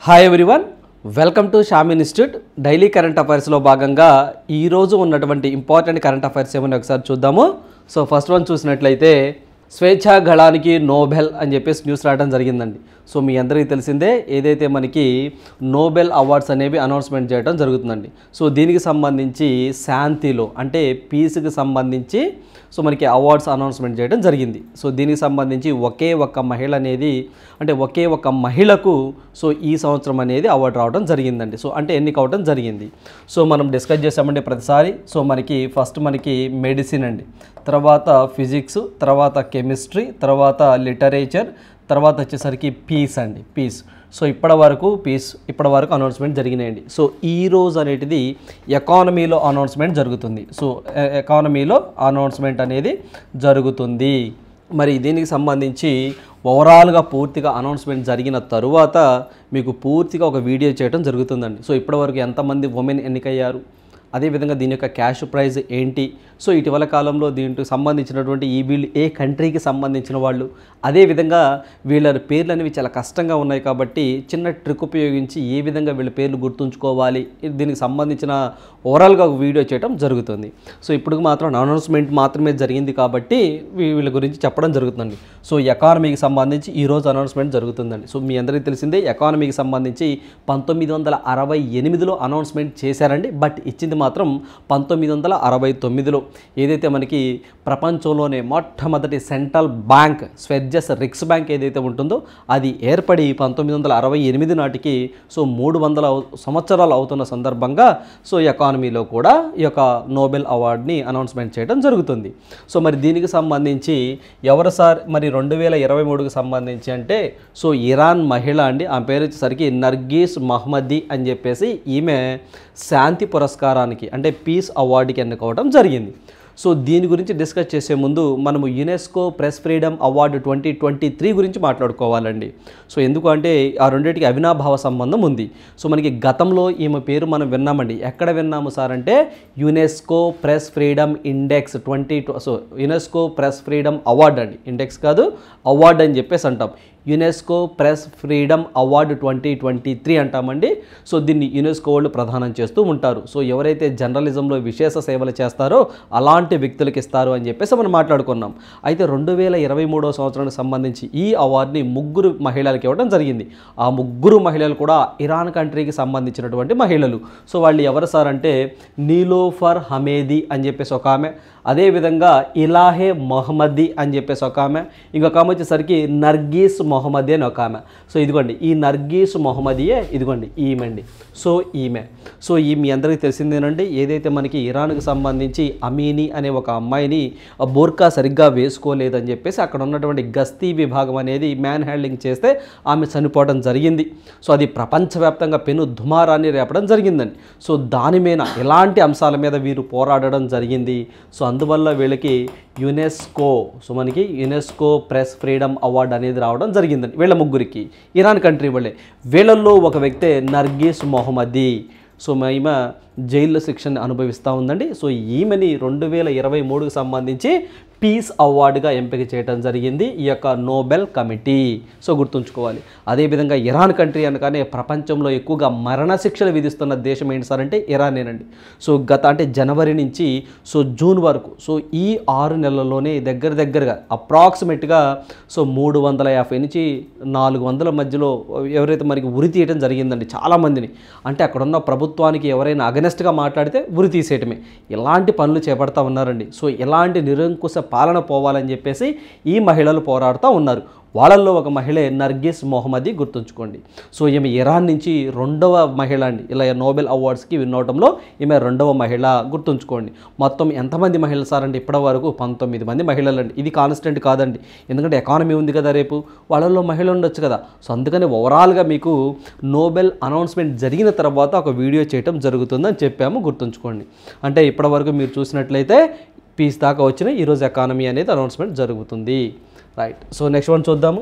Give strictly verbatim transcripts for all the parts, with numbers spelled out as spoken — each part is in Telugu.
Hi everyone, welcome to Sham institute. Daily current అఫైర్స్లో భాగంగా ఈరోజు ఉన్నటువంటి ఇంపార్టెంట్ కరెంట్ అఫైర్స్ ఏమని ఒకసారి చూద్దాము. సో ఫస్ట్ వన్ చూసినట్లయితే స్వేచ్ఛా గళానికి నోబెల్ అని చెప్పేసి న్యూస్ రావడం జరిగిందండి. సో మీ అందరికీ తెలిసిందే, ఏదైతే మనకి నోబెల్ అవార్డ్స్ అనేవి అనౌన్స్మెంట్ చేయడం జరుగుతుందండి. సో దీనికి సంబంధించి శాంతిలో అంటే పీస్కి సంబంధించి సో మనకి అవార్డ్స్ అనౌన్స్మెంట్ చేయడం జరిగింది. సో దీనికి సంబంధించి ఒకే ఒక్క మహిళ అనేది అంటే ఒకే ఒక్క మహిళకు సో ఈ సంవత్సరం అనేది అవార్డు రావడం జరిగిందండి. సో అంటే ఎన్నిక అవడం జరిగింది. సో మనం డిస్కస్ చేసామంటే ప్రతిసారి సో మనకి ఫస్ట్ మనకి మెడిసిన్ అండి, తర్వాత ఫిజిక్స్, తర్వాత కెమిస్ట్రీ, తర్వాత లిటరేచర్, తర్వాత వచ్చేసరికి పీస్ అండి పీస్. సో ఇప్పటి వరకు పీస్ ఇప్పటి వరకు అనౌన్స్మెంట్ జరిగినాయండి. సో ఈ రోజు అనేటిది ఎకానమీలో అనౌన్స్మెంట్ జరుగుతుంది. సో ఎకానమీలో అనౌన్స్మెంట్ అనేది జరుగుతుంది. మరి దీనికి సంబంధించి ఓవరాల్గా పూర్తిగా అనౌన్స్మెంట్ జరిగిన తరువాత మీకు పూర్తిగా ఒక వీడియో చేయడం జరుగుతుందండి. సో ఇప్పటివరకు ఎంతమంది ఉమెన్ ఎన్నికయ్యారు, అదేవిధంగా దీని యొక్క క్యాష్ ప్రైజ్ ఏంటి, సో ఇటీవల కాలంలో దీంట్లో సంబంధించినటువంటి ఈ వీళ్ళు ఏ కంట్రీకి సంబంధించిన వాళ్ళు, అదేవిధంగా వీళ్ళ పేర్లు అనేవి చాలా కష్టంగా ఉన్నాయి కాబట్టి చిన్న ట్రిక్ ఉపయోగించి ఏ విధంగా వీళ్ళ పేర్లు గుర్తుంచుకోవాలి, దీనికి సంబంధించిన ఓవరాల్గా ఒక వీడియో చేయడం జరుగుతుంది. సో ఇప్పుడు మాత్రం అనౌన్స్మెంట్ మాత్రమే జరిగింది కాబట్టి వీళ్ళ గురించి చెప్పడం జరుగుతుందండి. సో ఎకానమీకి సంబంధించి ఈరోజు అనౌన్స్మెంట్ జరుగుతుందండి. సో మీ అందరికీ తెలిసిందే, ఎకానమీకి సంబంధించి పంతొమ్మిది వందల అరవై ఎనిమిదిలో అనౌన్స్మెంట్ చేశారండి. బట్ ఇచ్చింది మాత్రం పంతొమ్మిది వందల అరవై తొమ్మిదిలో. ఏదైతే మనకి ప్రపంచంలోనే మొట్టమొదటి central bank Sveriges Riksbank ఏదైతే ఉంటుందో అది ఏర్పడి పంతొమ్మిది వందల అరవై ఎనిమిది నాటికి సో మూడు వందల సంవత్సరాలు అవుతున్న సందర్భంగా సో ఎకానమీలో కూడా ఈ యొక్క నోబెల్ అవార్డుని అనౌన్స్మెంట్ చేయడం జరుగుతుంది. సో మరి దీనికి సంబంధించి ఎవరు సార్ మరి రెండు వేల ఇరవై మూడుకి సంబంధించి అంటే సో ఇరాన్ మహిళ అండి, ఆ పేరు వచ్చేసరికి నర్గీస్ మహ్మదీ అని చెప్పేసి ఈమె శాంతి పురస్కారానికి అంటే పీస్ అవార్డుకి ఎన్నుకోవడం జరిగింది. సో దీని గురించి డిస్కస్ చేసే ముందు మనము UNESCO press freedom award twenty twenty three గురించి మాట్లాడుకోవాలండి. సో ఎందుకు అంటే ఆ రెండింటికి అవినాభావ సంబంధం ఉంది. సో మనకి గతంలో ఈమె పేరు మనం విన్నామండి. ఎక్కడ విన్నాము సార్ అంటే UNESCO press freedom index twenty so UNESCO press freedom award అండి, ఇండెక్స్ కాదు అవార్డు అని చెప్పేసి అంటాం. UNESCO press freedom award twenty twenty three అంటామండి. సో దీన్ని యునెస్కో వాళ్ళు ప్రదానం చేస్తూ ఉంటారు. సో ఎవరైతే జర్నలిజంలో విశేష సేవలు చేస్తారో అలాంటి వ్యక్తులకు ఇస్తారు అని చెప్పేసి మనం మాట్లాడుకున్నాం. అయితే రెండు వేల ఇరవై మూడో సంవత్సరానికి సంబంధించి ఈ అవార్డుని ముగ్గురు మహిళలకు ఇవ్వడం జరిగింది. ఆ ముగ్గురు మహిళలు కూడా ఇరాన్ కంట్రీకి సంబంధించినటువంటి మహిళలు. సో వాళ్ళు ఎవరు సార్ అంటే నీలోఫర్ హమేది అని చెప్పేసి ఒక ఆమె, అదేవిధంగా ఇలాహే మొహమ్మదీ అని చెప్పేసి ఒక ఆమె, ఇంకొక ఆమె వచ్చేసరికి నర్గీస్ మొహమ్మదీ అని ఒక ఆమె. సో ఇదిగోండి ఈ నర్గీస్ మొహమ్మదీయే ఇదిగోండి ఈమె అండి. సో ఈమె సో ఈ మీ అందరికీ తెలిసిందేనండి, ఏదైతే మనకి ఇరాన్కి సంబంధించి అమీనీ అనే ఒక అమ్మాయిని బోర్కా సరిగ్గా వేసుకోలేదని చెప్పేసి అక్కడ ఉన్నటువంటి గస్తీ విభాగం అనేది మ్యాన్ హ్యాండ్లింగ్ చేస్తే ఆమె చనిపోవడం జరిగింది. సో అది ప్రపంచవ్యాప్తంగా పెను దుమారాన్ని రేపడం జరిగిందండి. సో దాని మీద ఎలాంటి అంశాల మీద వీరు పోరాడడం జరిగింది. సో అందువల్ల వీళ్ళకి యునెస్కో సో మనకి యునెస్కో ప్రెస్ ఫ్రీడమ్ అవార్డు అనేది రావడం జరిగిందండి వీళ్ళ ముగ్గురికి, ఇరాన్ కంట్రీ వాళ్ళే. వీళ్ళల్లో ఒక వ్యక్తే నర్గీస్ మొహమ్మదీ. సో ఈమె జైల్లో శిక్షను అనుభవిస్తూ ఉందండి. సో ఈమెని రెండు వేల ఇరవై మూడుకి సంబంధించి పీస్ అవార్డుగా ఎంపిక చేయడం జరిగింది ఈ యొక్క నోబెల్ కమిటీ. సో గుర్తుంచుకోవాలి. అదేవిధంగా ఇరాన్ కంట్రీ అనగానే ప్రపంచంలో ఎక్కువగా మరణశిక్షలు విధిస్తున్న దేశం ఏంటి సార్ అంటే ఇరానేనండి. సో గత అంటే జనవరి నుంచి సో జూన్ వరకు సో ఈ ఆరు నెలల్లోనే దగ్గర దగ్గరగా అప్రాక్సిమేట్గా సో మూడు వందల యాభై నుంచి నాలుగు వందల మధ్యలో ఎవరైతే మనకి ఉరి తీయడం జరిగిందండి చాలామందిని. అంటే అక్కడున్న ప్రభుత్వానికి ఎవరైనా అగనెస్ట్గా మాట్లాడితే ఉరి తీసేయటమే, ఇలాంటి పనులు చేపడతా ఉన్నారండి. సో ఇలాంటి నిరంకుశ పాలన పోవాలని చెప్పేసి ఈ మహిళలు పోరాడుతూ ఉన్నారు. వాళ్ళల్లో ఒక మహిళే నర్గీస్ మొహమ్మదీ, గుర్తుంచుకోండి. సో ఈమె ఇరాన్ నుంచి రెండవ మహిళ అండి ఇలా నోబెల్ అవార్డ్స్కి విన్ అవడంలో ఈమె రెండవ మహిళ, గుర్తుంచుకోండి. మొత్తం ఎంతమంది మహిళలు సార్ అంటే ఇప్పటి వరకు పంతొమ్మిది మంది మహిళలు అండి. ఇది కాన్స్టెంట్ కాదండి, ఎందుకంటే ఎకానమీ ఉంది కదా, రేపు వాళ్ళల్లో మహిళలు ఉండొచ్చు కదా. సో అందుకని ఓవరాల్గా మీకు నోబెల్ అనౌన్స్మెంట్ జరిగిన తర్వాత ఒక వీడియో చేయడం జరుగుతుందని చెప్పాము, గుర్తుంచుకోండి. అంటే ఇప్పటి వరకు మీరు చూసినట్లయితే పీస్ దాకా వచ్చిన ఈరోజు ఎకానమీ అనేది అనౌన్స్మెంట్ జరుగుతుంది. రైట్. సో నెక్స్ట్ వన్ చూద్దాము.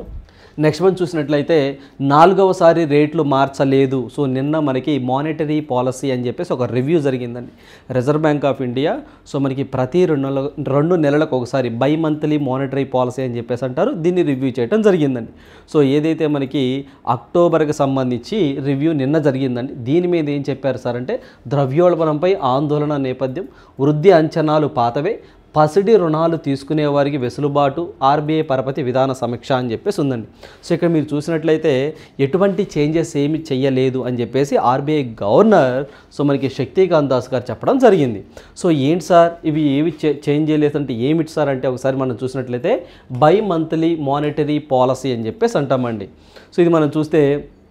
నెక్స్ట్ వన్ చూసినట్లయితే నాలుగవసారి రేట్లు మార్చలేదు. సో నిన్న మనకి మానిటరీ పాలసీ అని చెప్పేసి ఒక రివ్యూ జరిగిందండి Reserve Bank of India. So మనకి ప్రతి రెండు నెలల రెండు నెలలకు ఒకసారి బై మంత్లీ మానిటరీ పాలసీ అని చెప్పేసి అంటారు, దీన్ని రివ్యూ చేయడం జరిగిందండి. సో ఏదైతే మనకి అక్టోబర్కి సంబంధించి రివ్యూ నిన్న జరిగిందండి, దీని మీద ఏం చెప్పారు సార్ అంటే ద్రవ్యోల్బణంపై ఆందోళన నేపథ్యం, వృద్ధి అంచనాలు పాతవే, పసిడి రుణాలు తీసుకునే వారికి వెసులుబాటు, ఆర్బీఐ పరపతి విధాన సమీక్ష అని చెప్పేసి ఉందండి. సో ఇక్కడ మీరు చూసినట్లయితే ఎటువంటి చేంజెస్ ఏమి చెయ్యలేదు అని చెప్పేసి ఆర్బీఐ గవర్నర్ సో మనకి శక్తికాంత్ దాస్ గారు చెప్పడం జరిగింది. సో ఏంటి సార్ ఇవి ఏవి చేంజ్ చేయలేదు అంటే ఏమిటి సార్ అంటే ఒకసారి మనం చూసినట్లయితే బై మంత్లీ మానిటరీ పాలసీ అని చెప్పేసి అంటామండి. సో ఇది మనం చూస్తే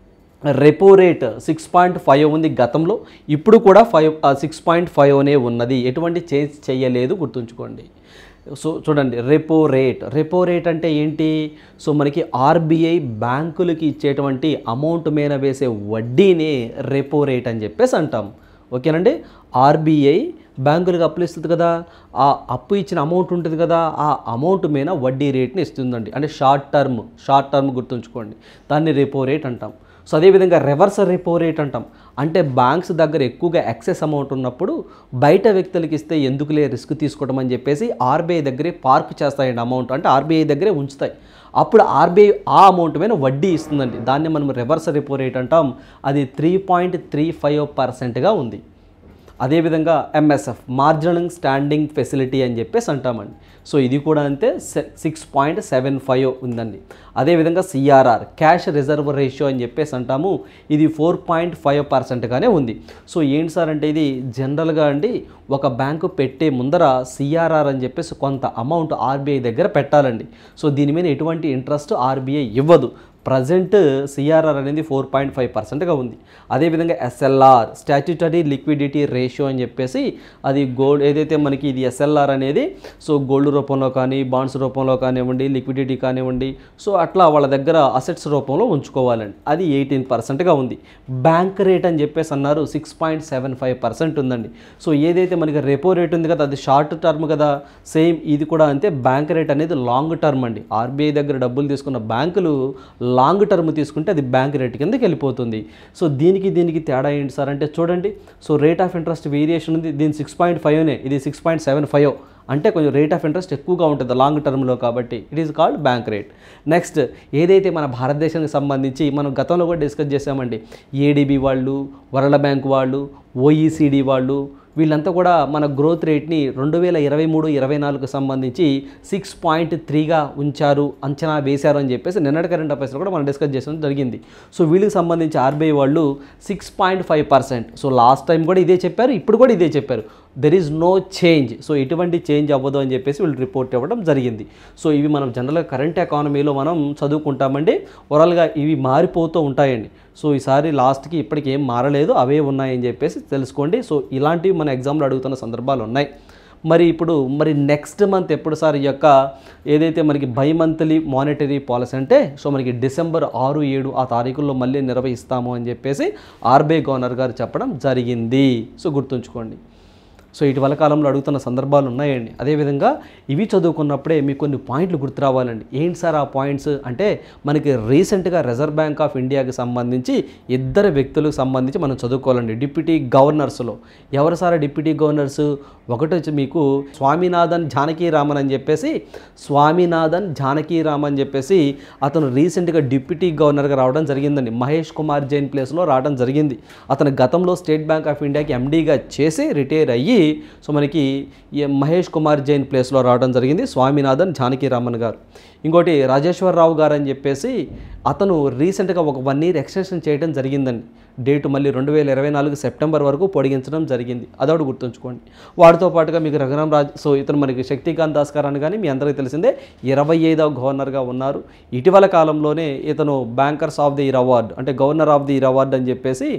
repo rate six point five ఉంది గతంలో, ఇప్పుడు కూడా ఫైవ్ సిక్స్ పాయింట్ ఫైవ్ అనే ఉన్నది, ఎటువంటి చేంజ్ చేయలేదు గుర్తుంచుకోండి. సో చూడండి రెపో రేట్, రెపో రేట్ అంటే ఏంటి? సో మనకి ఆర్బీఐ బ్యాంకులకి ఇచ్చేటువంటి అమౌంట్ మీద వేసే వడ్డీనే రెపో రేట్ అని చెప్పేసి అంటాం. ఓకేనండి, ఆర్బీఐ బ్యాంకులకు అప్పులు ఇస్తుంది కదా, ఆ అప్పు ఇచ్చిన అమౌంట్ ఉంటుంది కదా, ఆ అమౌంట్ మీద వడ్డీ రేట్ని ఇస్తుందండి. అంటే షార్ట్ టర్మ్ షార్ట్ టర్మ్ గుర్తుంచుకోండి, దాన్ని రెపో రేట్ అంటాం. సో అదేవిధంగా రివర్స్ రెపో రేట్ అంటాం. అంటే బ్యాంక్స్ దగ్గర ఎక్కువగా ఎక్సెస్ అమౌంట్ ఉన్నప్పుడు బయట వ్యక్తులకి ఇస్తే ఎందుకులే రిస్క్ తీసుకోవడం అని చెప్పేసి ఆర్బీఐ దగ్గరే పార్క్ చేస్తాయండి అమౌంట్, అంటే ఆర్బీఐ దగ్గరే ఉంచుతాయి. అప్పుడు ఆర్బీఐ ఆ అమౌంట్ మీద వడ్డీ ఇస్తుందండి, దాన్ని మనం రివర్స్ రెపో రేట్ అంటాం. అది త్రీ పాయింట్ త్రీ ఫైవ్ పర్సెంట్గా ఉంది. అదేవిధంగా ఎంఎస్ఎఫ్ మార్జినల్ స్టాండింగ్ ఫెసిలిటీ అని చెప్పేసి అంటామండి. సో ఇది కూడా అంతే సిక్స్ పాయింట్ సెవెన్ ఫైవ్ ఉందండి. అదేవిధంగా సిఆర్ఆర్ క్యాష్ రిజర్వ్ రేషియో అని చెప్పేసి అంటాము, ఇది ఫోర్ పాయింట్ ఫైవ్ పర్సెంట్గానే ఉంది. సో ఏంటి సార్ అంటే ఇది జనరల్గా అండి ఒక బ్యాంకు పెట్టే ముందర సిఆర్ఆర్ అని చెప్పేసి కొంత అమౌంట్ ఆర్బీఐ దగ్గర పెట్టాలండి. సో దీని మీద ఎటువంటి ఇంట్రెస్ట్ ఆర్బీఐ ఇవ్వదు. ప్రజెంట్ సిఆర్ఆర్ అనేది ఫోర్ పాయింట్ ఫైవ్ పర్సెంట్గా ఉంది. అదేవిధంగా ఎస్ఎల్ఆర్ స్టాట్యూటరీ లిక్విడిటీ రేషియో అని చెప్పేసి అది గోల్డ్ ఏదైతే మనకి ఇది ఎస్ఎల్ఆర్ అనేది సో గోల్డ్ రూపంలో కానీ బాండ్స్ రూపంలో కానివ్వండి, లిక్విడిటీ కానివ్వండి, సో అట్లా వాళ్ళ దగ్గర అసెట్స్ రూపంలో ఉంచుకోవాలండి. అది ఎయిటీన్ పర్సెంట్గా ఉంది. బ్యాంక్ రేట్ అని చెప్పేసి అన్నారు six point seven five percent ఉందండి. సో ఏదైతే మనకి రెపో రేట్ ఉంది కదా అది షార్ట్ టర్మ్ కదా, సేమ్ ఇది కూడా అంతే. బ్యాంక్ రేట్ అనేది లాంగ్ టర్మ్ అండి. ఆర్బీఐ దగ్గర డబ్బులు తీసుకున్న బ్యాంకులు లాంగ్ టర్మ్ తీసుకుంటే అది బ్యాంక్ రేట్ కిందకి వెళ్ళిపోతుంది. సో దీనికి దీనికి తేడా ఏంటి సార్ అంటే చూడండి, so rate of interest variation ఉంది, దీని సిక్స్ పాయింట్ ఫైవ్నే, ఇది సిక్స్ పాయింట్ సెవెన్ ఫైవ్, అంటే కొంచెం రేట్ ఆఫ్ ఇంట్రెస్ట్ ఎక్కువగా ఉంటుంది లాంగ్ టర్మ్లో, కాబట్టి it is called bank rate. Next ఏదైతే మన భారతదేశానికి సంబంధించి మనం గతంలో కూడా డిస్కస్ చేసామండి, ఏడీబీ వాళ్ళు, వరల్డ్ బ్యాంక్ వాళ్ళు, ఓఈసీడీ వాళ్ళు, వీళ్ళంతా కూడా మన గ్రోత్ రేట్ని రెండు వేల ఇరవై మూడు ఇరవై నాలుగుకు సంబంధించి సిక్స్ పాయింట్ త్రీగా ఉంచారు, అంచనా వేశారు అని చెప్పేసి నిన్నటి కరెంట్ అఫైర్స్లో కూడా మనం డిస్కస్ చేయడం జరిగింది. సో వీళ్ళకి సంబంధించి ఆర్బీఐ వాళ్ళు six point five percent so last time కూడా ఇదే చెప్పారు, ఇప్పుడు కూడా ఇదే చెప్పారు, there is no change. So ఎటువంటి చేంజ్ అవ్వదు అని చెప్పేసి వీళ్ళు రిపోర్ట్ ఇవ్వడం జరిగింది. సో ఇవి మనం జనరల్గా కరెంట్ ఎకానమీలో మనం చదువుకుంటామండి, ఓవరాల్గా ఇవి మారిపోతూ ఉంటాయండి. సో ఈసారి లాస్ట్కి ఇప్పటికి ఏం మారలేదు, అవే ఉన్నాయని చెప్పేసి తెలుసుకోండి. సో ఇలాంటివి మన ఎగ్జామ్లో అడుగుతున్న సందర్భాలు ఉన్నాయి. మరి ఇప్పుడు మరి నెక్స్ట్ మంత్ ఎప్పుడు సార్ ఈ యొక్క ఏదైతే మనకి బై మంత్లీ మానిటరీ పాలసీ అంటే సో మనకి డిసెంబర్ ఆరు ఏడు ఆ తారీఖుల్లో మళ్ళీ నిర్వహిస్తాము అని చెప్పేసి ఆర్బీఐ గవర్నర్ గారు చెప్పడం జరిగింది. సో గుర్తుంచుకోండి. సో ఇటీవల కాలంలో అడుగుతున్న సందర్భాలు ఉన్నాయండి. అదేవిధంగా ఇవి చదువుకున్నప్పుడే మీకు కొన్ని పాయింట్లు గుర్తు రావాలండి. ఏంటి సార్ ఆ పాయింట్స్ అంటే మనకి రీసెంట్గా రిజర్వ్ బ్యాంక్ ఆఫ్ ఇండియాకి సంబంధించి ఇద్దరు వ్యక్తులకు సంబంధించి మనం చదువుకోవాలండి. డిప్యూటీ గవర్నర్స్లో ఎవరు సార్ డిప్యూటీ గవర్నర్స్? ఒకటి వచ్చి మీకు స్వామినాథన్ జానకీరామన్ అని చెప్పేసి స్వామినాథన్ జానకీరామన్ అని చెప్పేసి అతను రీసెంట్గా డిప్యూటీ గవర్నర్గా రావడం జరిగిందండి. మహేష్ కుమార్ జైన్ ప్లేస్లో రావడం జరిగింది. అతను గతంలో స్టేట్ బ్యాంక్ ఆఫ్ ఇండియాకి ఎండీగా చేసి రిటైర్ అయ్యి సో మనకి మహేష్ కుమార్ జైన్ ప్లేస్లో రావడం జరిగింది స్వామినాథన్ జానకీరామన్ గారు. ఇంకోటి రాజేశ్వరరావు గారు అని చెప్పేసి అతను రీసెంట్గా ఒక వన్ ఇయర్ ఎక్స్టెన్షన్ చేయడం జరిగిందండి. డేటు మళ్ళీ రెండు వేల ఇరవై నాలుగు సెప్టెంబర్ వరకు పొడిగించడం జరిగింది. అదొకటి గుర్తుంచుకోండి. వాటితో పాటుగా మీకు రఘురామ్ రాజ్ సో ఇతను మనకి శక్తికాంత్ దాస్ గారు అని కానీ మీ అందరికీ తెలిసిందే ఇరవై ఐదవ గవర్నర్గా ఉన్నారు. ఇటీవల కాలంలోనే ఇతను bankers of the year award అంటే governor of the year award అని చెప్పేసి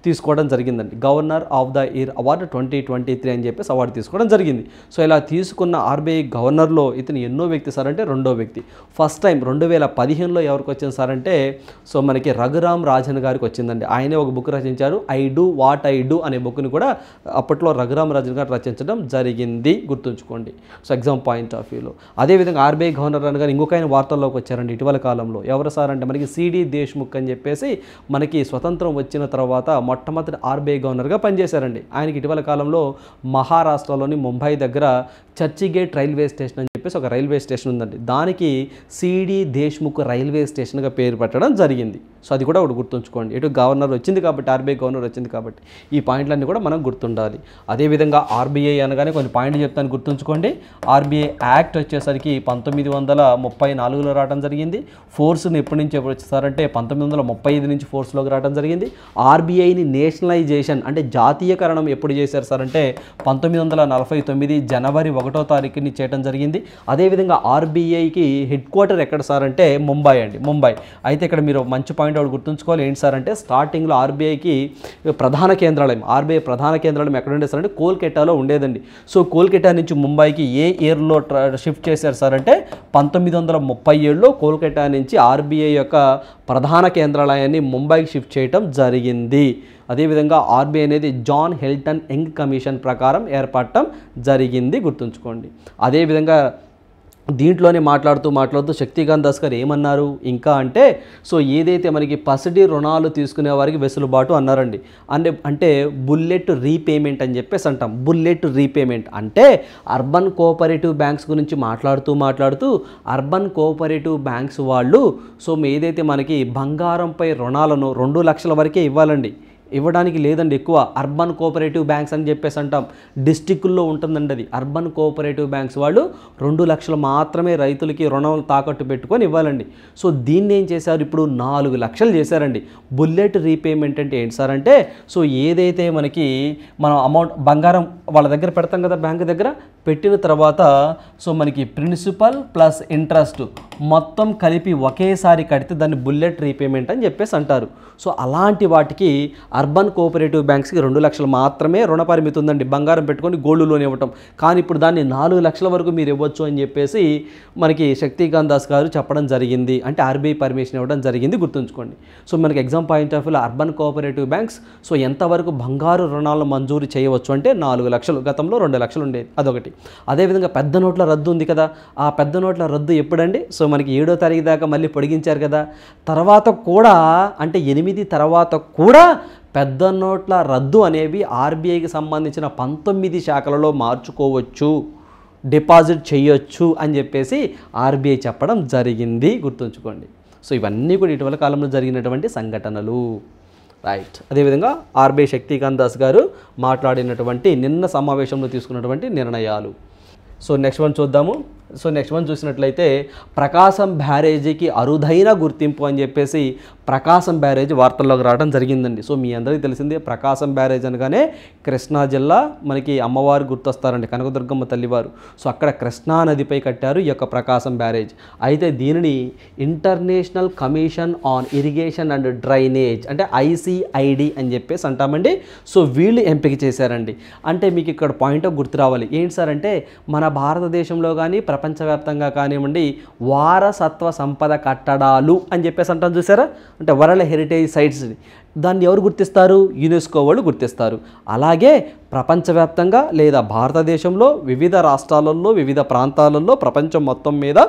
తీసుకోవడం జరిగిందండి. Governor of the year award twenty twenty three అని చెప్పేసి అవార్డు తీసుకోవడం జరిగింది. సో ఇలా తీసుకున్న ఆర్బీఐ గవర్నర్లో ఇతను ఎన్నో వ్యక్తి సార్ అంటే రెండో వ్యక్తి. ఫస్ట్ టైం రెండు వేల పదిహేనులో ఎవరికి వచ్చింది సార్ అంటే సో మనకి రఘురామ్ రాజన్ గారికి వచ్చిందండి. ఆయనే ఒక బుక్ రచించారు, I do what I do అనే బుక్ని కూడా అప్పట్లో రఘురామ్ రాజన్ గారు రచించడం జరిగింది, గుర్తుంచుకోండి. సో ఎగ్జామ్ పాయింట్ ఆఫ్ వ్యూలో. అదేవిధంగా ఆర్బీఐ గవర్నర్ అనగానే ఇంకొక ఆయన వార్తల్లోకి వచ్చారండి ఇటీవల కాలంలో. ఎవరు సార్ అంటే మనకి సిడి దేశ్ముఖ్ అని చెప్పేసి మనకి స్వతంత్రం వచ్చిన తర్వాత మొట్టమొదటి ఆర్బీఐ గవర్నర్గా పనిచేశారండి. ఆయనకి ఇటీవల కాలంలో మహారాష్ట్రలోని ముంబై దగ్గర చర్చిగేట్ రైల్వే స్టేషన్ అని చెప్పేసి ఒక రైల్వే స్టేషన్ ఉందండి. దానికి సిడి దేశ్ముఖ్ రైల్వే స్టేషన్గా పేరు పెట్టడం జరిగింది. సో అది కూడా ఒకటి గుర్తుంచుకోండి. ఇటు గవర్నర్ వచ్చింది కాబట్టి, ఆర్బీఐ గవర్నర్ వచ్చింది కాబట్టి ఈ పాయింట్లన్నీ కూడా మనం గుర్తుండాలి. అదేవిధంగా ఆర్బీఐ అనగానే కొన్ని పాయింట్లు చెప్తాను, గుర్తుంచుకోండి. ఆర్బీఐ యాక్ట్ వచ్చేసరికి పంతొమ్మిది వందల ముప్పై నాలుగులో రావడం జరిగింది. ఫోర్స్ని ఎప్పటి నుంచి ఎప్పుడు వచ్చేసారంటే పంతొమ్మిది వందల ముప్పై ఐదు నుంచి ఫోర్స్లోకి రావడం జరిగింది. ఆర్బీఐని నేషనలైజేషన్ అంటే జాతీయకరణం ఎప్పుడు చేశారు సార్ అంటే పంతొమ్మిది వందల నలభై తొమ్మిది జనవరి ఒకటో తారీఖుని చేయడం జరిగింది. అదేవిధంగా ఆర్బీఐకి హెడ్ క్వార్టర్ ఎక్కడ సార్ అంటే ముంబై అండి, ముంబై. అయితే ఇక్కడ మీరు మంచి పాయింట్ ఒకటి గుర్తుంచుకోవాలి. ఏంటి సార్ అంటే స్టార్టింగ్లో ఆర్బీఐకి ప్రధాన కేంద్రాలయం ఆర్బీఐ ప్రధాన కేంద్రాలయం ఎక్కడ ఉండేది సార్ అంటే కోల్కతాలో ఉండేదండి. సో కోల్కతా నుంచి ముంబైకి ఏ ఇయర్లో షిఫ్ట్ చేశారు సార్ అంటే పంతొమ్మిది వందల ముప్పై ఏడులో కోల్కతా నుంచి ఆర్బీఐ యొక్క ప్రధాన కేంద్రాలయాన్ని ముంబైకి షిఫ్ట్ చేయడం జరిగింది. అదేవిధంగా ఆర్బీఐ అనేది జాన్ హెల్టన్ యంగ్ కమిషన్ ప్రకారం ఏర్పడటం జరిగింది, గుర్తుంచుకోండి. అదేవిధంగా దీంట్లోనే మాట్లాడుతూ మాట్లాడుతూ శక్తికాంత్ దాస్ గారు ఏమన్నారు ఇంకా అంటే సో ఏదైతే మనకి పసిడి రుణాలు తీసుకునే వారికి వెసులుబాటు అన్నారండి. అంటే అంటే బుల్లెట్ రీపేమెంట్ అని చెప్పేసి అంటాం. బుల్లెట్ రీపేమెంట్ అంటే అర్బన్ కోఆపరేటివ్ బ్యాంక్స్ గురించి మాట్లాడుతూ మాట్లాడుతూ అర్బన్ కోఆపరేటివ్ బ్యాంక్స్ వాళ్ళు సో ఏదైతే మనకి బంగారంపై రుణాలను రెండు లక్షల వరకే ఇవ్వాలండి, ఇవ్వడానికి లేదండి ఎక్కువ. అర్బన్ కోఆపరేటివ్ బ్యాంక్స్ అని చెప్పేసి అంటాం, డిస్టిక్ల్లో ఉంటుందండి అది. అర్బన్ కోఆపరేటివ్ బ్యాంక్స్ వాళ్ళు రెండు లక్షలు మాత్రమే రైతులకి రుణం తాకట్టు పెట్టుకొని ఇవ్వాలండి. సో దీన్ని ఏం చేశారు, ఇప్పుడు నాలుగు లక్షలు చేశారండి. బుల్లెట్ రీపేమెంట్ అంటే ఏంటి సార్ అంటే సో ఏదైతే మనకి మనం అమౌంట్ బంగారం వాళ్ళ దగ్గర పెడతాం కదా, బ్యాంక్ దగ్గర పెట్టిన తర్వాత సో మనకి ప్రిన్సిపల్ ప్లస్ ఇంట్రెస్ట్ మొత్తం కలిపి ఒకేసారి కడితే దాన్ని బుల్లెట్ రీపేమెంట్ అని చెప్పేసి అంటారు. సో అలాంటి వాటికి అర్బన్ కోఆపరేటివ్ బ్యాంక్స్కి రెండు లక్షలు మాత్రమే రుణ పరిమితి ఉందండి, బంగారం పెట్టుకొని గోల్డ్ లోన్ ఇవ్వటం. కానీ ఇప్పుడు దాన్ని నాలుగు లక్షల వరకు మీరు ఇవ్వచ్చు అని చెప్పేసి మనకి శక్తికాంత్ దాస్ గారు చెప్పడం జరిగింది. అంటే ఆర్బీఐ పర్మిషన్ ఇవ్వడం జరిగింది, గుర్తుంచుకోండి. సో మనకి ఎగ్జామ్ పాయింట్ ఆఫ్ వ్యూలో అర్బన్ కోఆపరేటివ్ బ్యాంక్స్ సో ఎంతవరకు బంగారు రుణాలను మంజూరు చేయవచ్చు అంటే నాలుగు లక్షలు, గతంలో రెండు లక్షలు ఉండేది, అదొకటి. అదేవిధంగా పెద్ద నోట్ల రద్దు ఉంది కదా, ఆ పెద్ద నోట్ల రద్దు ఎప్పుడండి సో మనకి ఏడో తారీఖు దాకా మళ్ళీ పొడిగించారు కదా. తర్వాత కూడా అంటే ఎనిమిది తర్వాత కూడా పెద్ద నోట్ల రద్దు అనేవి ఆర్బీఐకి సంబంధించిన పంతొమ్మిది శాఖలలో మార్చుకోవచ్చు, డిపాజిట్ చేయొచ్చు అని చెప్పేసి ఆర్బీఐ చెప్పడం జరిగింది, గుర్తుంచుకోండి. సో ఇవన్నీ కూడా ఇటీవల కాలంలో జరిగినటువంటి సంఘటనలు, రైట్. అదేవిధంగా ఆర్బీఐ శక్తికాంత్ దాస్ గారు మాట్లాడినటువంటి నిన్న సమావేశంలో తీసుకున్నటువంటి నిర్ణయాలు. సో నెక్స్ట్ వన్ చూద్దాము. సో నెక్స్ట్ వన్ చూసినట్లయితే ప్రకాశం బ్యారేజీకి అరుదైన గుర్తింపు అని చెప్పేసి ప్రకాశం బ్యారేజ్ వార్తల్లోకి రావడం జరిగిందండి. సో మీ అందరికీ తెలిసిందే ప్రకాశం బ్యారేజ్ అనగానే కృష్ణా జిల్లా మనకి అమ్మవారు గుర్తొస్తారండి, కనకదుర్గమ్మ తల్లివారు. సో అక్కడ కృష్ణా నదిపై కట్టారు ఈ యొక్క ప్రకాశం బ్యారేజ్. అయితే దీనిని International Commission on Irrigation and Drainage అంటే ఐసిఐడి అని చెప్పేసి అంటామండి. సో వీళ్ళు ఎంపిక చేశారండి. అంటే మీకు ఇక్కడ పాయింట్ ఆఫ్ గుర్తు రావాలి. ఏంటి సార్ అంటే మన భారతదేశంలో కానీ ప్రపంచవ్యాప్తంగా కానివ్వండి వారసత్వ సంపద కట్టడాలు అని చెప్పేసి అంటాం చూసారా, అంటే వరల్డ్ హెరిటేజ్ సైట్స్. దాన్ని ఎవరు గుర్తిస్తారు, యునెస్కో వాళ్ళు గుర్తిస్తారు. అలాగే ప్రపంచవ్యాప్తంగా లేదా భారతదేశంలో వివిధ రాష్ట్రాలలో వివిధ ప్రాంతాలలో ప్రపంచం మొత్తం మీద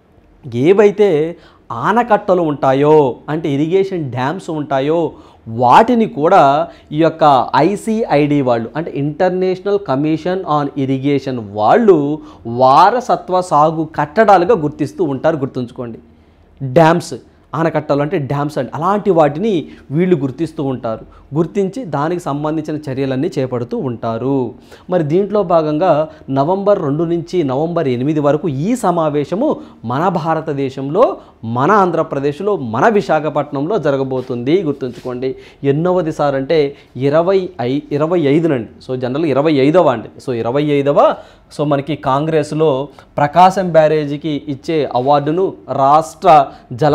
ఏవైతే ఆనకట్టలు ఉంటాయో అంటే ఇరిగేషన్ డ్యామ్స్ ఉంటాయో వాటిని కూడా ఈ యొక్క ఐసిఐడి వాళ్ళు అంటే ఇంటర్నేషనల్ కమిషన్ ఆన్ ఇరిగేషన్ వాళ్ళు వారసత్వ సాగు కట్టడాలుగా గుర్తిస్తూ ఉంటారు, గుర్తుంచుకోండి. డ్యామ్స్ ఆనకట్టలు అంటే డ్యామ్స్ అండి, అలాంటి వాటిని వీళ్ళు గుర్తిస్తూ ఉంటారు. గుర్తించి దానికి సంబంధించిన చర్యలన్నీ చేపడుతూ ఉంటారు. మరి దీంట్లో భాగంగా నవంబర్ రెండు నుంచి నవంబర్ ఎనిమిది వరకు ఈ సమావేశము మన భారతదేశంలో మన ఆంధ్రప్రదేశ్లో మన విశాఖపట్నంలో జరగబోతుంది, గుర్తుంచుకోండి. ఎన్నోవది సార్ అంటే ఇరవై ఐ ఇరవై ఐదునండి. సో జనరల్ ఇరవై ఐదవ అండి. సో ఇరవై ఐదవ సో మనకి కాంగ్రెస్లో ప్రకాశం బ్యారేజీకి ఇచ్చే అవార్డును రాష్ట్ర జలవనరుల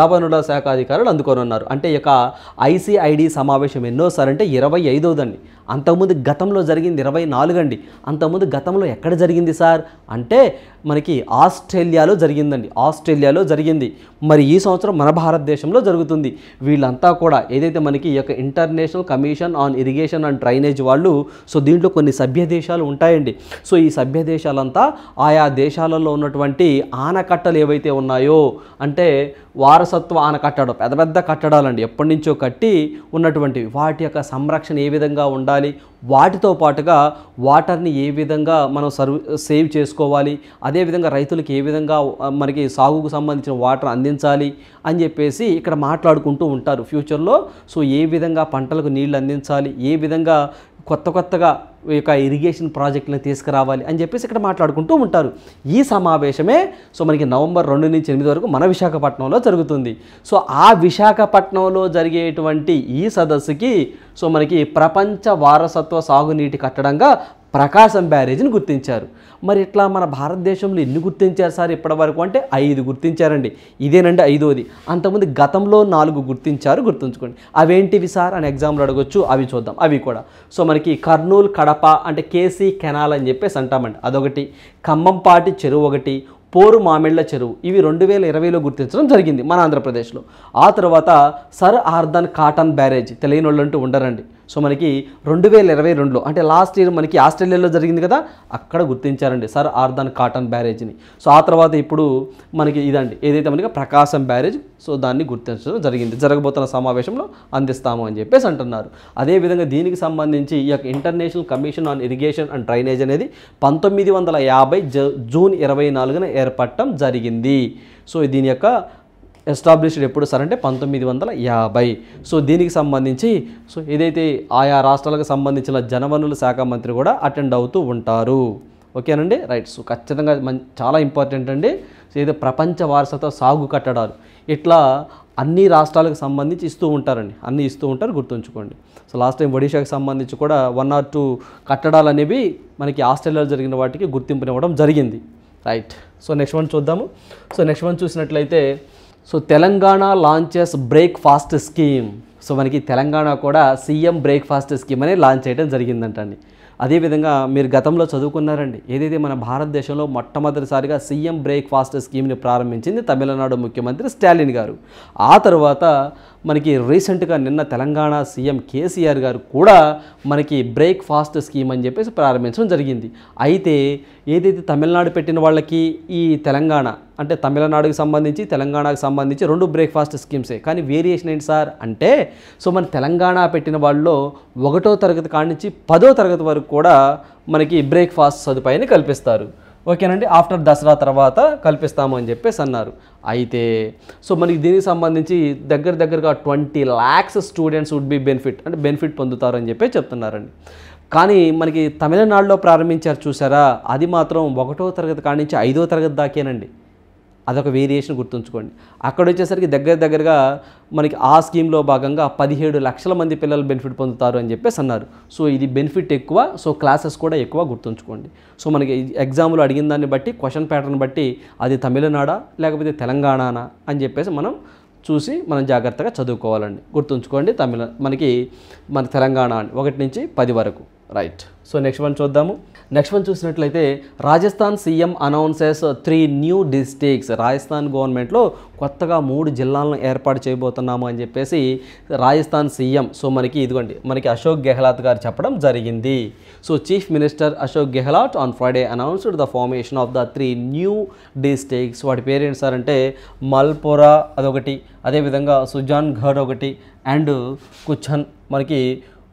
శాఖ అధికారులు అందుకోనున్నారు. అంటే ఇక ఐసీఐడి సమావేశం ఎన్నోసారి అంటే ఇరవై ఐదోదండి. అంతకుముందు గతంలో జరిగింది ఇరవై నాలుగు అండి. అంతకుముందు గతంలో ఎక్కడ జరిగింది సార్ అంటే మనకి ఆస్ట్రేలియాలో జరిగిందండి. ఆస్ట్రేలియాలో జరిగింది. మరి ఈ సంవత్సరం మన భారతదేశంలో జరుగుతుంది. వీళ్ళంతా కూడా ఏదైతే మనకి ఈ యొక్క International Commission on Irrigation and Drainage వాళ్ళు, సో దీంట్లో కొన్ని సభ్య దేశాలు ఉంటాయండి. సో ఈ సభ్య దేశాలంతా ఆయా దేశాలలో ఉన్నటువంటి ఆనకట్టలు ఏవైతే ఉన్నాయో అంటే వారసత్వ ఆనకట్టడం, పెద్ద పెద్ద కట్టడాలండి, ఎప్పటి నుంచో కట్టి ఉన్నటువంటి వాటి యొక్క సంరక్షణ ఏ విధంగా ఉండాలి, వాటితో పాటుగా వాటర్ని ఏ విధంగా మనం సర్వ్ సేవ్ చేసుకోవాలి, అదేవిధంగా రైతులకు ఏ విధంగా మనకి సాగుకు సంబంధించిన వాటర్ అందించాలి అని చెప్పేసి ఇక్కడ మాట్లాడుకుంటూ ఉంటారు ఫ్యూచర్లో. సో ఏ విధంగా పంటలకు నీళ్ళు అందించాలి, ఏ విధంగా కొత్త కొత్తగా ఈ యొక్క ఇరిగేషన్ ప్రాజెక్టులను తీసుకురావాలి అని చెప్పేసి ఇక్కడ మాట్లాడుకుంటూ ఉంటారు. ఈ సమావేశమే సో మనకి నవంబర్ రెండు నుంచి ఎనిమిది వరకు మన విశాఖపట్నంలో జరుగుతుంది. సో ఆ విశాఖపట్నంలో జరిగేటువంటి ఈ సదస్సుకి సో మనకి ప్రపంచ వారసత్వ సాగునీటి కట్టడంగా ప్రకాశం బ్యారేజ్ని గుర్తించారు. మరి ఇట్లా మన భారతదేశంలో ఎన్ని గుర్తించారు సార్ ఇప్పటి వరకు అంటే ఐదు గుర్తించారండి. ఇదేనండి ఐదోది. అంతకుముందు గతంలో నాలుగు గుర్తించారు, గుర్తుంచుకోండి. అవేంటివి సార్ అని ఎగ్జామ్లో అడగొచ్చు, అవి చూద్దాం. అవి కూడా సో మనకి కర్నూలు కడప అంటే కేసీ కెనాల్ అని చెప్పేసి అంటామండి, అదొకటి. ఖమ్మంపాటి చెరువు ఒకటి, పోరు మామిళ్ళ చెరువు, ఇవి రెండు వేల ఇరవైలో గుర్తించడం జరిగింది మన ఆంధ్రప్రదేశ్లో. ఆ తర్వాత సర్ ఆర్థర్ కాటన్ బ్యారేజ్, తెలియని వాళ్ళు అంటూ ఉండరండి. సో మనకి రెండు వేల ఇరవై రెండులో అంటే లాస్ట్ ఇయర్ మనకి ఆస్ట్రేలియాలో జరిగింది కదా, అక్కడ గుర్తించారండి సర్ ఆర్థర్ కాటన్ బ్యారేజ్ని. సో ఆ తర్వాత ఇప్పుడు మనకి ఇదండి ఏదైతే మనకి ప్రకాశం బ్యారేజ్, సో దాన్ని గుర్తించడం జరిగింది. జరగబోతున్న సమావేశంలో అందిస్తాము అని చెప్పేసి అంటున్నారు. అదేవిధంగా దీనికి సంబంధించి ఈ యొక్క International Commission on Irrigation and Drainage అనేది పంతొమ్మిది వందల యాభై జూన్ ఇరవై నాలుగున ఏర్పడటం జరిగింది. సో దీని యొక్క ఎస్టాబ్లిష్డ్ ఎప్పుడు సార్ అంటే పంతొమ్మిది వందల యాభై. సో దీనికి సంబంధించి సో ఏదైతే ఆయా రాష్ట్రాలకు సంబంధించిన జనవనరుల శాఖ మంత్రి కూడా అటెండ్ అవుతూ ఉంటారు. ఓకేనండి, రైట్. సో ఖచ్చితంగా మం చాలా ఇంపార్టెంట్ అండి. సో ఏదో ప్రపంచ వారసత్వ సాగు కట్టడాలు ఇట్లా అన్ని రాష్ట్రాలకు సంబంధించి ఇస్తూ ఉంటారండి, అన్నీ ఇస్తూ ఉంటారు, గుర్తుంచుకోండి. సో లాస్ట్ టైం ఒడిశాకి సంబంధించి కూడా వన్ ఆర్ టూ కట్టడాలు అనేవి మనకి ఆస్ట్రేలియాలో జరిగిన వాటికి గుర్తింపునివ్వడం జరిగింది. రైట్. సో నెక్స్ట్ వన్ చూద్దాము. సో నెక్స్ట్ వన్ చూసినట్లయితే so Telangana launches breakfast scheme. So మనకి తెలంగాణ కూడా సీఎం బ్రేక్ఫాస్ట్ స్కీమ్ అనేది లాంచ్ చేయడం జరిగిందంటండి. అదేవిధంగా మీరు గతంలో చదువుకున్నారండి, ఏదైతే మన భారతదేశంలో మొట్టమొదటిసారిగా సీఎం బ్రేక్ఫాస్ట్ స్కీమ్ని ప్రారంభించింది తమిళనాడు ముఖ్యమంత్రి స్టాలిన్ గారు. ఆ తర్వాత మనకి రీసెంట్గా నిన్న తెలంగాణ సీఎం కేసీఆర్ గారు కూడా మనకి బ్రేక్ఫాస్ట్ స్కీమ్ అని చెప్పేసి ప్రారంభించడం జరిగింది. అయితే ఏదైతే తమిళనాడు పెట్టిన వాళ్ళకి ఈ తెలంగాణ అంటే తమిళనాడుకి సంబంధించి తెలంగాణకు సంబంధించి రెండు బ్రేక్ఫాస్ట్ స్కీమ్సే, కానీ వేరియేషన్ ఏంటి సార్ అంటే సో మన తెలంగాణ పెట్టిన వాళ్ళలో ఒకటో తరగతి కాడి నుంచి పదో తరగతి వరకు కూడా మనకి బ్రేక్ఫాస్ట్ సదుపాయాన్ని కల్పిస్తారు. ఓకేనండి, ఆఫ్టర్ దసరా తర్వాత కల్పిస్తాము అని చెప్పేసి అన్నారు. అయితే సో మనకి దీనికి సంబంధించి దగ్గర దగ్గరగా twenty lakhs students would be benefit అంటే బెనిఫిట్ పొందుతారు అని చెప్పి చెప్తున్నారండి. కానీ మనకి తమిళనాడులో ప్రారంభించారు చూసారా, అది మాత్రం ఒకటో తరగతి కాడి నుంచి ఐదో తరగతి దాకేనండి. అదొక వేరియేషన్ గుర్తుంచుకోండి. అక్కడ వచ్చేసరికి దగ్గర దగ్గరగా మనకి ఆ స్కీమ్లో భాగంగా పదిహేడు లక్షల మంది పిల్లలు బెనిఫిట్ పొందుతారు అని చెప్పేసి అన్నారు. సో ఇది బెనిఫిట్ ఎక్కువ, సో క్లాసెస్ కూడా ఎక్కువ, గుర్తుంచుకోండి. సో మనకి ఎగ్జామ్లో అడిగిన దాన్ని బట్టి క్వశ్చన్ ప్యాటర్న్ బట్టి అది తమిళనాడా లేకపోతే తెలంగాణనా అని చెప్పేసి మనం చూసి మనం జాగ్రత్తగా చదువుకోవాలండి, గుర్తుంచుకోండి. తమిళ మనకి మన తెలంగాణ అని ఒకటి నుంచి పది వరకు. రైట్. సో నెక్స్ట్ వన్ చూద్దాము. నెక్స్ట్ వన్ చూసినట్లయితే Rajasthan CM announces three new districts. Rajasthan గవర్నమెంట్లో కొత్తగా మూడు జిల్లాలను ఏర్పాటు చేయబోతున్నాము అని చెప్పేసి రాజస్థాన్ సీఎం సో మనకి ఇదిగోండి మనకి అశోక్ గెహ్లాట్ గారు చెప్పడం జరిగింది. So chief minister Ashok Gehlot on Friday announced the formation of the three new districts. వాటి పేరు ఏంటి సార్ అంటే మల్పురా అదొకటి, అదేవిధంగా సుజాన్గఢ్ ఒకటి, అండ్ కుఛన్ మనకి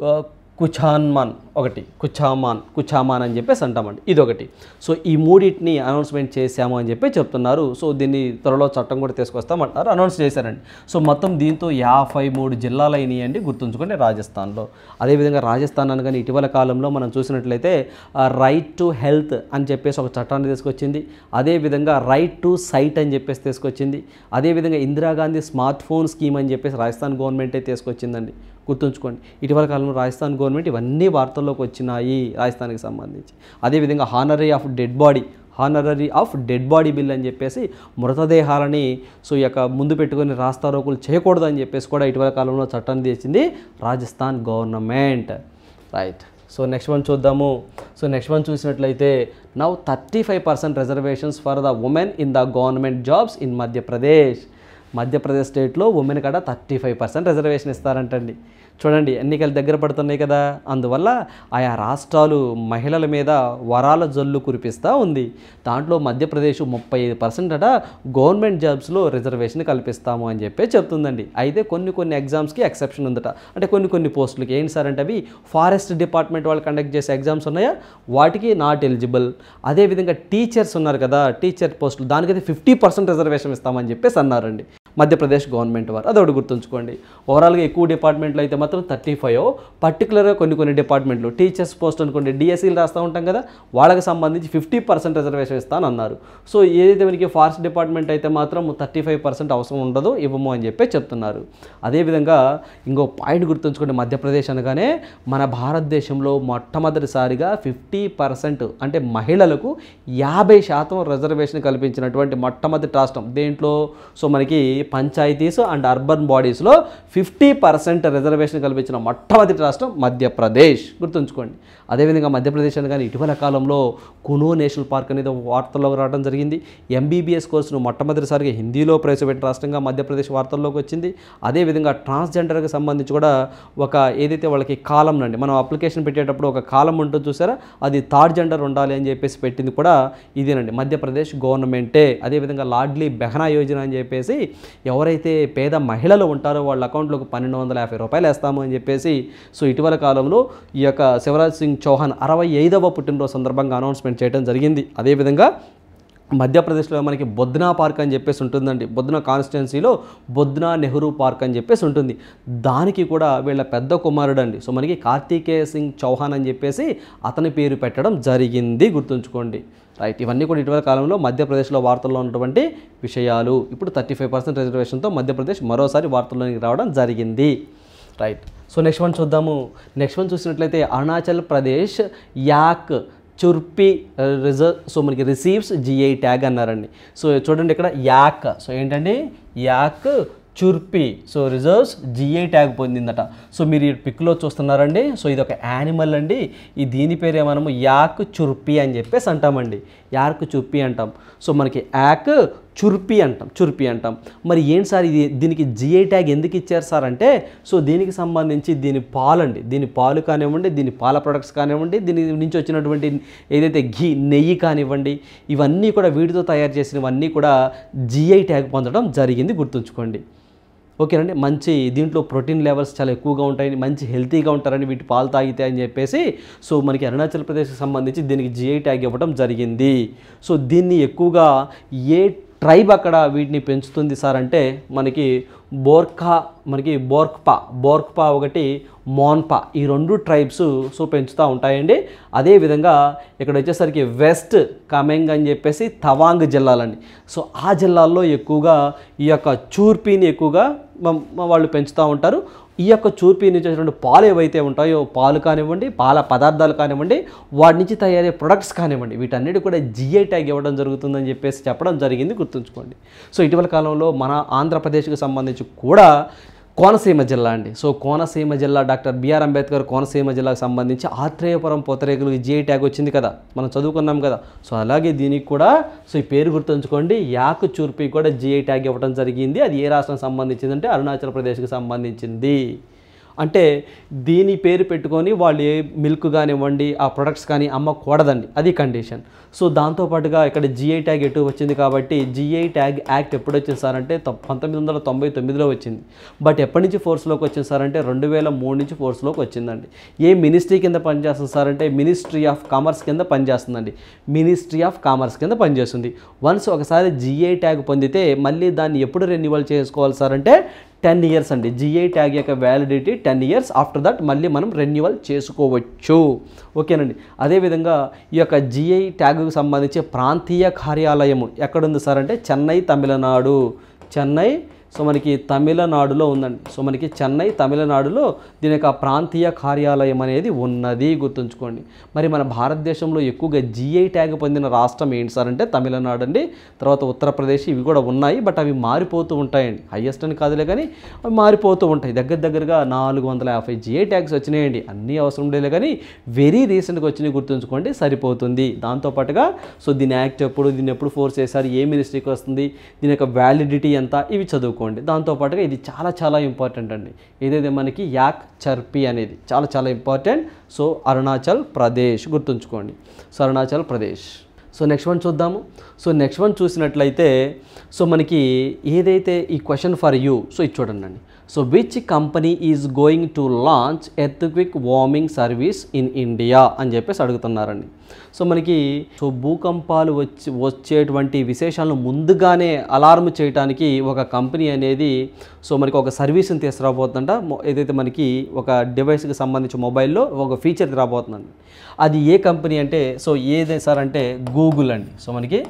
కుఛాన్మాన్ ఒకటి, కుఛామాన్ కుఛామాన్ అని చెప్పేసి అంటామండి, ఇదొకటి. సో ఈ మూడింటిని అనౌన్స్మెంట్ చేశాము అని చెప్పి చెప్తున్నారు. సో దీన్ని త్వరలో చట్టం కూడా తీసుకొస్తామంటారు, అనౌన్స్ చేశారండి. సో మొత్తం దీంతో యాభై మూడు జిల్లాలు అయినాయండి, గుర్తుంచుకోండి రాజస్థాన్లో. అదేవిధంగా రాజస్థాన్ అనగానే ఇటీవల కాలంలో మనం చూసినట్లయితే రైట్ టు హెల్త్ అని చెప్పేసి ఒక చట్టాన్ని తీసుకొచ్చింది. అదేవిధంగా రైట్ టు సైట్ అని చెప్పేసి తీసుకొచ్చింది. అదేవిధంగా ఇందిరాగాంధీ స్మార్ట్ ఫోన్ స్కీమ్ అని చెప్పేసి రాజస్థాన్ గవర్నమెంటే తీసుకొచ్చిందండి, గుర్తుంచుకోండి. ఇటీవల కాలంలో రాజస్థాన్ గవర్నమెంట్ ఇవన్నీ వార్తల్లోకి వచ్చినాయి రాజస్థాన్కి సంబంధించి. అదేవిధంగా honorary of dead body honorary of dead body bill అని చెప్పేసి మృతదేహాలని సో ఈ యొక్క ముందు పెట్టుకొని రాస్తారోకులు చేయకూడదు అని చెప్పేసి కూడా ఇటీవల కాలంలో చట్టాన్ని తెచ్చింది Rajasthan government. Right. So next one చూద్దాము. సో నెక్స్ట్ వన్ చూసినట్లయితే now thirty five percent reservations for the women in the government jobs in Madhya Pradesh. Madhya Pradesh స్టేట్లో ఉమెన్ కాడ థర్టీ ఫైవ్ పర్సెంట్ రిజర్వేషన్ ఇస్తారంటండి. చూడండి ఎన్నికలు దగ్గర పడుతున్నాయి కదా, అందువల్ల ఆయా రాష్ట్రాలు మహిళల మీద వరాల జల్లు కురిపిస్తూ ఉంది. దాంట్లో మధ్యప్రదేశ్ ముప్పై ఐదు పర్సెంట్ అట గవర్నమెంట్ జాబ్స్లో రిజర్వేషన్ కల్పిస్తాము అని చెప్పి చెప్తుందండి. అయితే కొన్ని కొన్ని ఎగ్జామ్స్కి ఎక్సెప్షన్ ఉందట. అంటే కొన్ని కొన్ని పోస్టులకి ఏంటి సార్ అంటే అవి ఫారెస్ట్ డిపార్ట్మెంట్ వాళ్ళు కండక్ట్ చేసే ఎగ్జామ్స్ ఉన్నాయా, వాటికి నాట్ ఎలిజిబుల్. అదేవిధంగా టీచర్స్ ఉన్నారు కదా, టీచర్ పోస్టులు దానికైతే ఫిఫ్టీ పర్సెంట్ రిజర్వేషన్ ఇస్తామని చెప్పేసి అన్నారండి మధ్యప్రదేశ్ గవర్నమెంట్ వారు. అదొకటి గుర్తుంచుకోండి. ఓవరాల్గా ఎక్కువ డిపార్ట్మెంట్లు అయితే మాత్రం థర్టీ ఫైవ్, పర్టికులర్గా కొన్ని కొన్ని డిపార్ట్మెంట్లు టీచర్స్ పోస్ట్ అనుకోండి, డిఎస్సీలు రాస్తూ ఉంటాం కదా, వాళ్ళకి సంబంధించి ఫిఫ్టీ పర్సెంట్ రిజర్వేషన్ ఇస్తానన్నారు. సో ఏదైతే మనకి ఫారెస్ట్ డిపార్ట్మెంట్ అయితే మాత్రం థర్టీ ఫైవ్ పర్సెంట్ అవసరం ఉండదు, ఇవ్వము అని చెప్పి చెప్తున్నారు. అదేవిధంగా ఇంకో పాయింట్ గుర్తుంచుకోండి, మధ్యప్రదేశ్ అనగానే మన భారతదేశంలో మొట్టమొదటిసారిగా ఫిఫ్టీ పర్సెంట్ అంటే మహిళలకు యాభై శాతం రిజర్వేషన్ కల్పించినటువంటి మొట్టమొదటి రాష్ట్రం. దేంట్లో సో మనకి పంచాయతీస్ అండ్ అర్బన్ బాడీస్లో ఫిఫ్టీ పర్సెంట్ రిజర్వేషన్ కల్పించిన మొట్టమొదటి రాష్ట్రం మధ్యప్రదేశ్, గుర్తుంచుకోండి. అదేవిధంగా మధ్యప్రదేశ్ అనగానే ఇటీవల కాలంలో కునో నేషనల్ పార్క్ అనేది వార్తల్లోకి రావడం జరిగింది. ఎంబీబీఎస్ కోర్సును మొట్టమొదటిసారిగా హిందీలో ప్రవేశపెట్టిన రాష్ట్రంగా మధ్యప్రదేశ్ వార్తల్లోకి వచ్చింది. అదేవిధంగా ట్రాన్స్జెండర్కి సంబంధించి కూడా ఒక ఏదైతే వాళ్ళకి కాలం నండి, మనం అప్లికేషన్ పెట్టేటప్పుడు ఒక కాలం ఉంటుంది చూసారా, అది థర్డ్ జెండర్ ఉండాలి అని చెప్పేసి పెట్టింది కూడా ఇదేనండి, మధ్యప్రదేశ్ గవర్నమెంటే. అదేవిధంగా లాడ్లీ బెహనా యోజన అని చెప్పేసి ఎవరైతే పేద మహిళలు ఉంటారో వాళ్ళ అకౌంట్లోకి పన్నెండు వందల యాభై రూపాయలు వేస్తాము అని చెప్పేసి సో ఇటీవల కాలంలో ఈ యొక్క శివరాజ్ సింగ్ చౌహాన్ అరవై ఐదవ పుట్టినరోజు సందర్భంగా అనౌన్స్మెంట్ చేయడం జరిగింది. అదేవిధంగా మధ్యప్రదేశ్లో మనకి బొద్నా పార్క్ అని చెప్పేసి ఉంటుందండి. బొద్నా కాన్స్టిట్యున్సీలో బొద్నా నెహ్రూ పార్క్ అని చెప్పేసి ఉంటుంది. దానికి కూడా వీళ్ళ పెద్ద కుమారుడు అండి సో మనకి కార్తికేయ సింగ్ చౌహాన్ అని చెప్పేసి అతని పేరు పెట్టడం జరిగింది, గుర్తుంచుకోండి. రైట్. ఇవన్నీ కూడా ఇటీవల కాలంలో మధ్యప్రదేశ్లో వార్తల్లో ఉన్నటువంటి విషయాలు. ఇప్పుడు థర్టీ ఫైవ్ పర్సెంట్ రిజర్వేషన్తో మధ్యప్రదేశ్ మరోసారి వార్తల్లోకి రావడం జరిగింది. రైట్. సో నెక్స్ట్ వన్ చూద్దాము. నెక్స్ట్ వన్ చూసినట్లయితే Arunachal Pradesh yak churpi reserve so మనకి రిసీవ్స్ జిఐ ట్యాగ్ అన్నారండి. సో చూడండి ఇక్కడ యాక్ సో ఏంటండి yak churpi so reserves GI tag పొందిందట. సో మీరు ఈ పిక్లో చూస్తున్నారండి, సో ఇది ఒక యానిమల్ అండి. ఈ దీని పేరే మనము యాక్ చుర్పి అని చెప్పేసి అంటామండి, యాక్ చుర్పి అంటాం. సో మనకి యాక్ చుర్పి అంటాం, చుర్పి అంటాం. మరి ఏంటి సార్ ఇది దీనికి జిఐ ట్యాగ్ ఎందుకు ఇచ్చారు సార్ అంటే సో దీనికి సంబంధించి దీని పాలు అండి, దీని పాలు కానివ్వండి, దీని పాల ప్రొడక్ట్స్ కానివ్వండి, దీని నుంచి వచ్చినటువంటి ఏదైతే ఘీ నెయ్యి కానివ్వండి, ఇవన్నీ కూడా వీటితో తయారు చేసినవన్నీ కూడా జిఐ ట్యాగ్ పొందడం జరిగింది, గుర్తుంచుకోండి. ఓకేనండి. మంచి దీంట్లో ప్రోటీన్ లెవెల్స్ చాలా ఎక్కువగా ఉంటాయని, మంచి హెల్తీగా ఉంటారని వీటి పాలు తాగితే అని చెప్పేసి సో మనకి అరుణాచల్ ప్రదేశ్కి సంబంధించి దీనికి జిఐ ట్యాగ్ ఇవ్వడం జరిగింది. సో దీన్ని ఎక్కువగా ఏ ట్రైబ్ అక్కడ వీటిని పెంచుతుంది సార్ అంటే మనకి బోర్ఖా మనకి బోర్క్పా బోర్క్పా ఒకటి మోన్పా ఈ రెండు ట్రైబ్స్ సో పెంచుతూ ఉంటాయండి. అదేవిధంగా ఇక్కడ వచ్చేసరికి వెస్ట్ కమెంగ్ అని చెప్పేసి తవాంగ్ జిల్లాలండి. సో ఆ జిల్లాల్లో ఎక్కువగా ఈ యొక్క చూర్పీని ఎక్కువగా వాళ్ళు పెంచుతూ ఉంటారు. ఈ యొక్క చూర్పీ నుంచి వచ్చినటువంటి పాలు ఏవైతే ఉంటాయో పాలు కానివ్వండి, పాల పదార్థాలు కానివ్వండి, వాటి నుంచి తయారయ్యే ప్రొడక్ట్స్ కానివ్వండి, వీటన్నిటి కూడా జిఐ ట్యాగ్ ఇవ్వడం జరుగుతుందని చెప్పేసి చెప్పడం జరిగింది, గుర్తుంచుకోండి. సో ఇటీవల కాలంలో మన ఆంధ్రప్రదేశ్కి సంబంధించి కూడా కోనసీమ జిల్లా అండి. సో కోనసీమ జిల్లా డాక్టర్ బిఆర్ అంబేద్కర్ కోనసీమ జిల్లాకు సంబంధించి ఆత్రేయపురం పూతరేకులకు జిఐ ట్యాగ్ వచ్చింది కదా, మనం చదువుకున్నాం కదా. సో అలాగే దీనికి కూడా సో ఈ పేరు గుర్తుంచుకోండి, యాక్ చూర్పి కూడా జిఐ ట్యాగ్ ఇవ్వడం జరిగింది. అది ఏ రాష్ట్రానికి సంబంధించింది అంటే అరుణాచల్ ప్రదేశ్కి సంబంధించింది. అంటే దీని పేరు పెట్టుకొని వాళ్ళు ఏ మిల్క్ కానివ్వండి ఆ ప్రొడక్ట్స్ కానీ అమ్మకూడదండి, అది కండిషన్. సో దాంతోపాటుగా ఇక్కడ జిఐ ట్యాగ్ ఎటు వచ్చింది కాబట్టి జిఐ ట్యాగ్ యాక్ట్ ఎప్పుడు వచ్చింది సార్ అంటే పంతొమ్మిది వందల తొంభై తొమ్మిదిలో వచ్చింది. బట్ ఎప్పటి నుంచి ఫోర్స్లోకి వచ్చింది సార్ అంటే రెండు వేల మూడు నుంచి ఫోర్స్లోకి వచ్చిందండి. ఏ మినిస్ట్రీ కింద పనిచేస్తుంది సార్ అంటే మినిస్ట్రీ ఆఫ్ కామర్స్ కింద పనిచేస్తుందండి, మినిస్ట్రీ ఆఫ్ కామర్స్ కింద పనిచేస్తుంది. వన్స్ ఒకసారి జిఐ ట్యాగ్ పొందితే మళ్ళీ దాన్ని ఎప్పుడు రెన్యువల్ చేసుకోవాలి సార్ అంటే టెన్ ఇయర్స్ అండి. జిఐ ట్యాగ్ యొక్క validity ten years. After that మళ్ళీ మనం రెన్యువల్ చేసుకోవచ్చు. ఓకేనండి. అదేవిధంగా ఈ యొక్క జిఐ ట్యాగ్కు సంబంధించి ప్రాంతీయ కార్యాలయము ఎక్కడుంది సార్ అంటే చెన్నై తమిళనాడు, చెన్నై సో మనకి తమిళనాడులో ఉందండి. సో మనకి చెన్నై తమిళనాడులో దీని యొక్క ప్రాంతీయ కార్యాలయం అనేది ఉన్నది, గుర్తుంచుకోండి. మరి మన భారతదేశంలో ఎక్కువగా జిఐ ట్యాగ్ పొందిన రాష్ట్రం ఏంటి సార్ అంటే తమిళనాడు అండి. తర్వాత ఉత్తరప్రదేశ్ ఇవి కూడా ఉన్నాయి, బట్ అవి మారిపోతూ ఉంటాయండి. హైయెస్ట్ అని కాదులే కానీ అవి మారిపోతూ ఉంటాయి. దగ్గర దగ్గరగా నాలుగు వందల యాభై జిఐ ట్యాగ్స్ వచ్చినాయండి. అన్నీ అవసరం ఉండేలే కానీ వెరీ రీసెంట్గా వచ్చినాయి, గుర్తుంచుకోండి, సరిపోతుంది. దాంతోపాటుగా సో దీని యాక్ట్ ఎప్పుడు, దీన్ని ఎప్పుడు ఫోర్స్ చేశారు, ఏ మినిస్ట్రీకి వస్తుంది, దీని యొక్క వ్యాలిడిటీ ఎంత, ఇవి చదువుకోండి. దాంతోపాటుగా ఇది చాలా చాలా ఇంపార్టెంట్ అండి. ఏదైతే మనకి యాక్ చర్పి అనేది చాలా చాలా ఇంపార్టెంట్. సో అరుణాచల్ ప్రదేశ్ గుర్తుంచుకోండి. So Arunachal Pradesh. So next one చూద్దాము. సో నెక్స్ట్ వన్ చూసినట్లయితే సో మనకి ఏదైతే ఈ క్వశ్చన్ ఫర్ యూ, సో ఇది చూడండి. So which company is going to launch earthquake warming service in India అని చెప్పేసి అడుగుతున్నారండి. సో మనకి సో భూకంపాలు వచ్చి వచ్చేటువంటి విశేషాలను ముందుగానే అలారం చేయడానికి ఒక కంపెనీ అనేది సో మనకి ఒక సర్వీస్ని తీసుకురాబోతుందంట. ఏదైతే మనకి ఒక డివైస్కి సంబంధించి మొబైల్లో ఒక ఫీచర్ రాబోతుందండి. అది ఏ కంపెనీ అంటే సో ఏదే సార్ అంటే గూగుల్ అండి. సో మనకి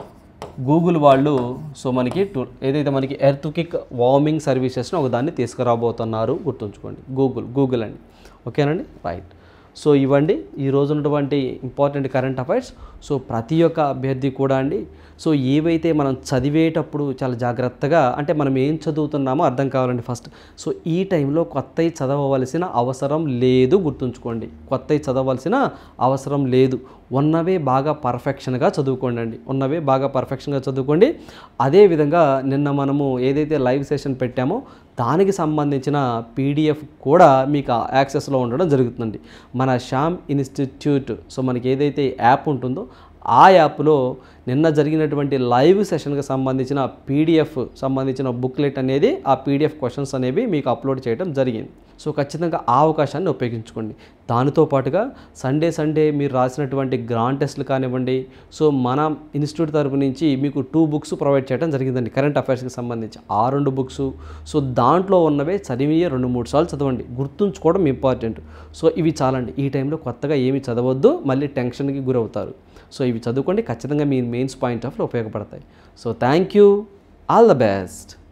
గూగుల్ వాళ్ళు సో మనకి టూ ఏదైతే మనకి ఎర్త్క్విక్ వార్మింగ్ సర్వీసెస్ని ఒక దాన్ని తీసుకురాబోతున్నారు, గుర్తుంచుకోండి. గూగుల్ గూగుల్ అండి. ఓకేనండి, రైట్. సో ఇవ్వండి ఈరోజు ఉన్నటువంటి ఇంపార్టెంట్ కరెంట్ అఫైర్స్. సో ప్రతి ఒక్క అభ్యర్థి కూడా అండి సో ఏవైతే మనం చదివేటప్పుడు చాలా జాగ్రత్తగా అంటే మనం ఏం చదువుతున్నామో అర్థం కావాలండి ఫస్ట్. సో ఈ టైంలో కొత్తవి చదవవలసిన అవసరం లేదు, గుర్తుంచుకోండి. కొత్తవి చదవలసిన అవసరం లేదు. ఉన్నవే బాగా పర్ఫెక్షన్గా చదువుకోండి అండి. ఉన్నవే బాగా పర్ఫెక్షన్గా చదువుకోండి. అదేవిధంగా నిన్న మనము ఏదైతే లైవ్ సెషన్ పెట్టామో దానికి సంబంధించిన పీడిఎఫ్ కూడా మీకు యాక్సెస్లో ఉండడం జరుగుతుందండి. మన శ్యామ్ ఇన్స్టిట్యూట్ సో మనకి ఏదైతే యాప్ ఉంటుందో ఆ యాప్లో నిన్న జరిగినటువంటి లైవ్ సెషన్కి సంబంధించిన పీడిఎఫ్ సంబంధించిన బుక్లెట్ అనేది ఆ పీడిఎఫ్ క్వశ్చన్స్ అనేవి మీకు అప్లోడ్ చేయడం జరిగింది. సో ఖచ్చితంగా ఆ అవకాశాన్ని ఉపయోగించుకోండి. దానితో పాటుగా సండే సండే మీరు రాసినటువంటి గ్రాండ్ టెస్ట్లు కానివ్వండి సో మన ఇన్స్టిట్యూట్ తరపు నుంచి మీకు టూ బుక్స్ ప్రొవైడ్ చేయడం జరిగిందండి కరెంట్ అఫైర్స్కి సంబంధించి. ఆ రెండు బుక్స్ సో దాంట్లో ఉన్నవే చదివి రెండు మూడు సార్లు చదవండి, గుర్తుంచుకోవడం ఇంపార్టెంట్. సో ఇవి చాలండి. ఈ టైంలో కొత్తగా ఏమి చదవద్దు, మళ్ళీ టెన్షన్కి గురవుతారు. సో ఇవి చదువుకోండి, ఖచ్చితంగా మీ మెయిన్స్ పాయింట్ ఆఫ్లో ఉపయోగపడతాయి. So thank you, all the best.